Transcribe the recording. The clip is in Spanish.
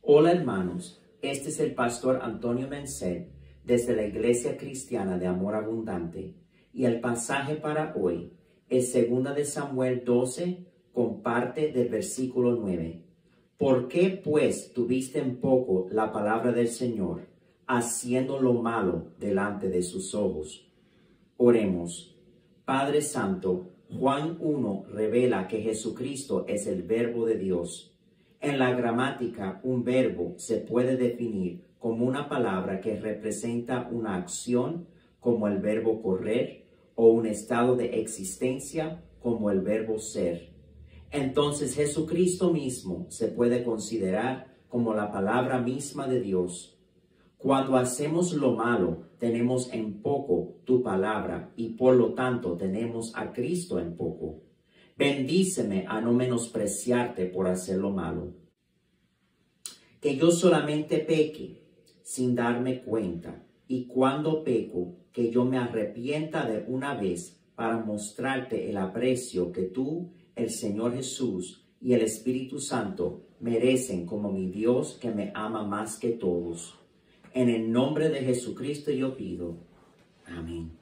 Hola hermanos, este es el pastor Antonio Menced desde la Iglesia Cristiana de Amor Abundante y el pasaje para hoy es 2 de Samuel 12 con parte del versículo 9. ¿Por qué pues tuviste en poco la palabra del Señor, haciendo lo malo delante de sus ojos? Oremos. Padre Santo, Juan 1 revela que Jesucristo es el Verbo de Dios. En la gramática, un verbo se puede definir como una palabra que representa una acción, como el verbo correr, o un estado de existencia, como el verbo ser. Entonces Jesucristo mismo se puede considerar como la palabra misma de Dios. Cuando hacemos lo malo, tenemos en poco tu palabra y por lo tanto tenemos a Cristo en poco. Bendíceme a no menospreciarte por hacer lo malo. Que yo solamente peque sin darme cuenta, y cuando peco, que yo me arrepienta de una vez para mostrarte el aprecio que tú, el Señor Jesús y el Espíritu Santo merecen como mi Dios que me ama más que todos. En el nombre de Jesucristo yo pido. Amén.